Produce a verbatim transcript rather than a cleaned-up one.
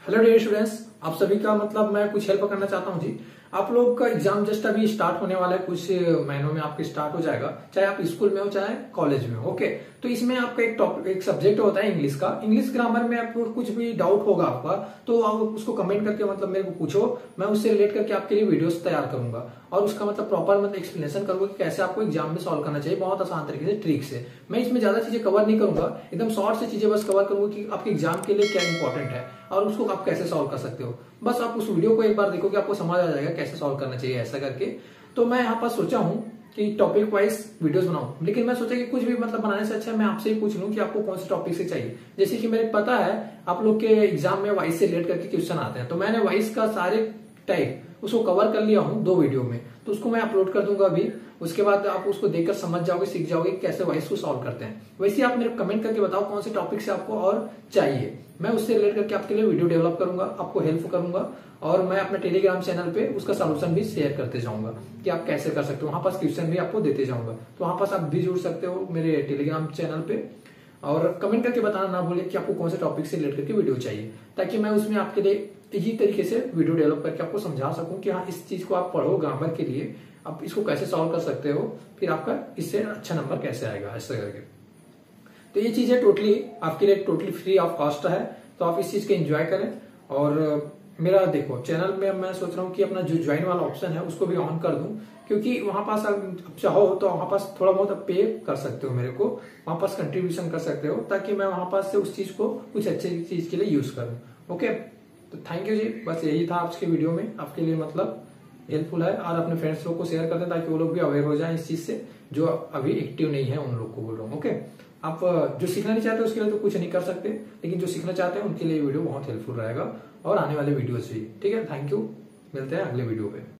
Hello dear students, आप सभी का मतलब मैं कुछ हेल्प करना चाहता हूं जी। आप लोग का एग्जाम जस्ट अभी स्टार्ट होने वाला है, कुछ महीनों में आपके स्टार्ट हो जाएगा, चाहे आप स्कूल में हो चाहे कॉलेज में हो। ओके, तो इसमें आपका एक टॉपिक एक सब्जेक्ट होता है इंग्लिश का। इंग्लिश ग्रामर में आपको कुछ भी डाउट होगा आपका, तो आप उसको कमेंट करके मतलब मेरे को पूछो, मैं उससे रिलेट करके आपके लिए वीडियोस तैयार करूंगा और उसका मतलब प्रॉपर मतलब एक्सप्लेनेशन करूंगा कि कैसे आपको एग्जाम में सॉल्व करना चाहिए, बहुत आसान तरीके से, ट्रिक से। मैं इसमें ज्यादा चीजें कवर नहीं करूंगा, एकदम शॉर्ट से चीजें बस कवर करूंगा कि आपके एग्जाम के लिए क्या इंपॉर्टेंट है और उसको आप कैसे सॉल्व कर सकते हो। बस आप उस वीडियो को एक बार देखो कि आपको समझ आ जाएगा कैसे सॉल्व करना चाहिए ऐसा करके। तो मैं यहाँ पर सोचा हूँ कि टॉपिक वाइज वीडियोस बनाऊं, लेकिन मैं सोचा कि कुछ भी मतलब बनाने से अच्छा मैं आपसे ही पूछ लूं कि आपको कौन से टॉपिक से चाहिए। जैसे कि मेरे पता है आप लोग के एग्जाम में वाइस से रिलेट करके क्वेश्चन आते हैं, तो मैंने वाइस का सारे टाइप उसको कवर कर लिया हूँ दो वीडियो में, तो उसको मैं अपलोड कर दूंगा अभी। उसके बाद आप उसको देखकर समझ जाओगे, सीख जाओगे कैसे वाइस को सॉल्व करते हैं। वैसे आप मेरे कमेंट करके बताओ कौन से टॉपिक से आपको और चाहिए, मैं उससे रिलेट करके आपके लिए वीडियो डेवलप करूंगा, आपको हेल्प करूंगा। और मैं अपने टेलीग्राम चैनल पे उसका सॉल्यूशन भी शेयर करते जाऊंगा कि आप कैसे कर सकते हो, वहां पास क्वेश्चन भी आपको देते जाऊंगा। तो वहां पास आप भी जुड़ सकते हो मेरे टेलीग्राम चैनल पे, और कमेंट करके बताना ना भूलिए कि आपको कौन से टॉपिक से रिलेट करके वीडियो चाहिए, ताकि मैं उसमें आपके लिए इजी तरीके से वीडियो डेवलप करके आपको समझा सकूं कि हाँ इस चीज को आप पढ़ो ग्रामर के लिए, आप इसको कैसे सॉल्व कर सकते हो, फिर आपका इससे अच्छा नंबर कैसे आएगा ऐसा करके। तो ये चीजें टोटली आपके लिए टोटली फ्री ऑफ कॉस्ट है, तो आप इस चीज को एंजॉय करें। और मेरा देखो चैनल में मैं सोच रहा हूँ कि अपना जो ज्वाइन वाला ऑप्शन है उसको भी ऑन कर दूं, क्योंकि वहां पास आप चाहो तो वहां पास थोड़ा बहुत पे कर सकते हो, मेरे को वहां पास कंट्रीब्यूशन कर सकते हो, ताकि मैं वहां पास से उस चीज को कुछ अच्छी चीज के लिए यूज करूं। ओके, तो थैंक यू जी, बस यही था आज के वीडियो में आपके लिए मतलब हेल्पफुल है। और अपने फ्रेंड्स लोग को शेयर कर दें ताकि वो लोग भी अवेयर हो जाए इस चीज से, जो अभी एक्टिव नहीं है उन लोग को बोल रहा हूँ। ओके, आप जो सीखना नहीं चाहते उसके लिए तो कुछ नहीं कर सकते, लेकिन जो सीखना चाहते हैं उनके लिए वीडियो बहुत हेल्पफुल रहेगा और आने वाले वीडियोस भी। ठीक है, थैंक यू, मिलते हैं अगले वीडियो पे।